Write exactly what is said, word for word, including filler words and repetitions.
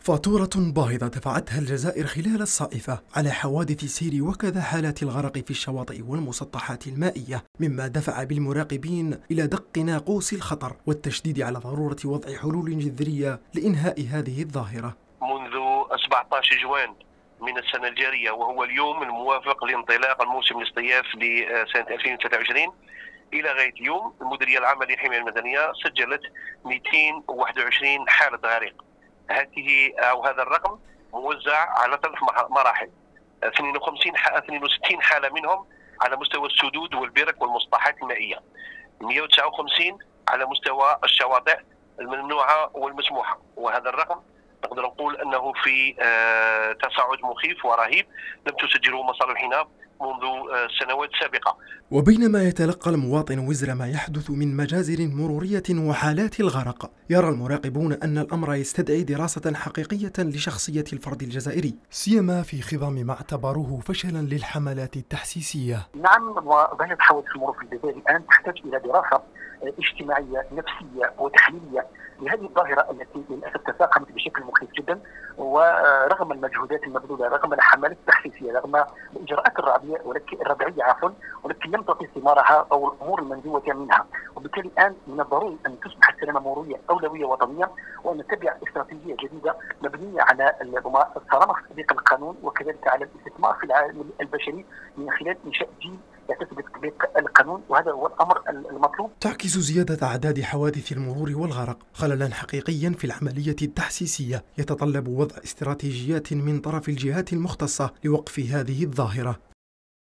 فاتورة باهظة دفعتها الجزائر خلال الصائفة على حوادث السير وكذا حالات الغرق في الشواطئ والمسطحات المائية، مما دفع بالمراقبين إلى دق ناقوس الخطر والتشديد على ضرورة وضع حلول جذرية لإنهاء هذه الظاهرة. منذ سبعة عشر جوان من السنة الجارية، وهو اليوم الموافق لانطلاق الموسم الاصطياف لسنة ألفين وثلاثة وعشرين، إلى غاية اليوم المديرية العامة للحماية المدنية سجلت مئتين وواحد وعشرين حالة غريق. هذه أو هذا الرقم موزع على ثلاث مراحل، اثنين وخمسين اثنين وستين حالة منهم على مستوى السدود والبرك والمسطحات المائية، مئة وتسعة وخمسين على مستوى الشواطئ الممنوعة والمسموحة، وهذا الرقم نقدر نقول أنه في تصاعد مخيف ورهيب لم تسجله مصالح الحناب منذ السنوات السابقة. وبينما يتلقى المواطن وزر ما يحدث من مجازر مرورية وحالات الغرق، يرى المراقبون أن الأمر يستدعي دراسة حقيقية لشخصية الفرد الجزائري، سيما في خضم ما اعتبروه فشلا للحملات التحسيسية. نعم، وظاهرة حوادث المرور في الجزائر الآن تحتاج إلى دراسة اجتماعية نفسية وتحليلية لهذه الظاهرة التي للأسف تفاقمت بشكل مخيف جدا، ورغم المجهودات المبذولة، رغم الحملات التحسيسية، رغم الإجراءات الرعبية ولكن الربعية عفوا ولكن لم تعطي ثمارها أو الأمور المنزوة منها. وبالتالي الآن من الضروري أن تصبح السلامة المرورية أولوية وطنية، وأن نتبع استراتيجية جديدة مبنية على الصرامة في تطبيق القانون، وكذلك على الاستثمار في العالم البشري من خلال إنشاء جيل يعتز بتطبيق القانون، وهذا هو الأمر المطلوب. تعكس زيادة أعداد حوادث المرور والغرق خللا حقيقيا في العملية التحسيسية يتطلب وضع استراتيجيات من طرف الجهات المختصة لوقف هذه الظاهرة.